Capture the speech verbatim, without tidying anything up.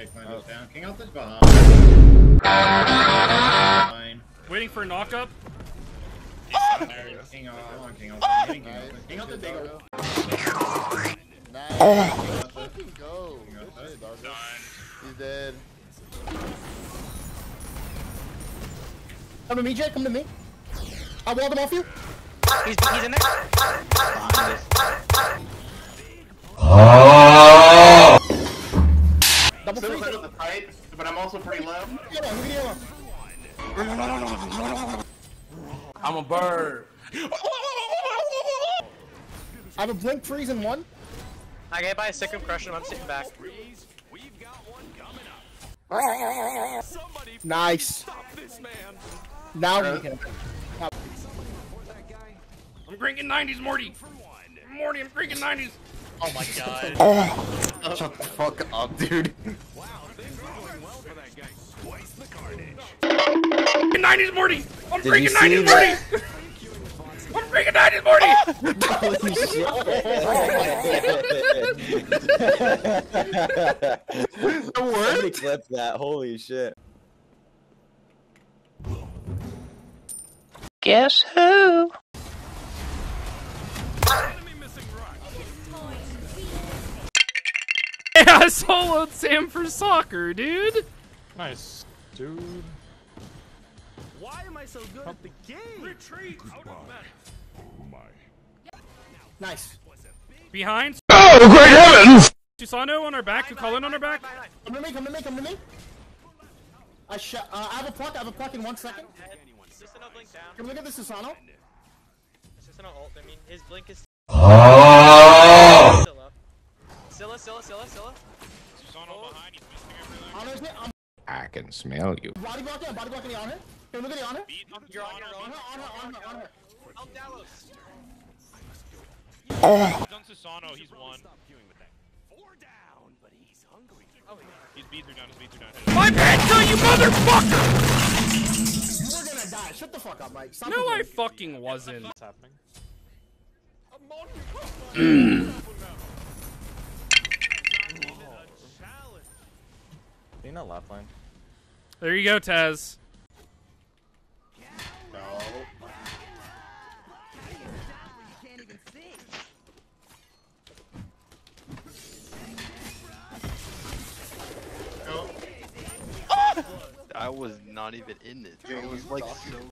Nice, mine goes down. King Alpha's behind. Fine. Waiting for a knock up. Oh! King Alpha, I want King Alpha. I'm hitting King Alpha. King Alpha's big. Nice. Oh. Fucking go. He's dead. Come to me, Jay. Come to me. I walled him off you. He's, he's in there. Oh! Double Still free. in the fight, but I'm also pretty low. I'm a bird. I have a blink freeze in one. I get by a sick of crushing him. I'm sitting back. Nice. Now we can. I'm drinking nineties, Morty. Morty, I'm drinking nineties. Oh my god. Oh. Shut the fuck up, dude. nineties, Morty. I'm drinking nineties, Morty. I'm drinking nineties, Morty. Holy shit. Somebody clip that. Holy shit. Guess who? Yeah, I soloed Sam for soccer, dude. Nice, dude. Why am I so good at the game? Retreat out of bed. Oh my. Nice. Behind. Oh, great heavens! Susano on our back. Who call in on our back? Come to me. Come to me. Come to me. I sh uh, I have a pluck. I have a pluck in one second. Susano blink down. Can we look at the Susano? Susano ult. I mean, his blink is. Oh! Still up. Scylla, Scylla, Scylla, Scylla. Susano behind. He's missing everything. Honor's hit. I'm I can smell you. body blocking. I'm body blocking the honor. Can we look at the honor? You're on, you're on. Honor, honor, honor, honor. Oh, Dallas. He's on Susano. He's one. Four down, but he's hungry. Oh, yeah. His beats are down. His beats are down. My pants, you motherfucker! We're gonna die. Shut the fuck up, Mike. Stop No, I complaining. fucking wasn't. What's happening? You know left line. There you go, Taz. No. I was not even in it. It was like so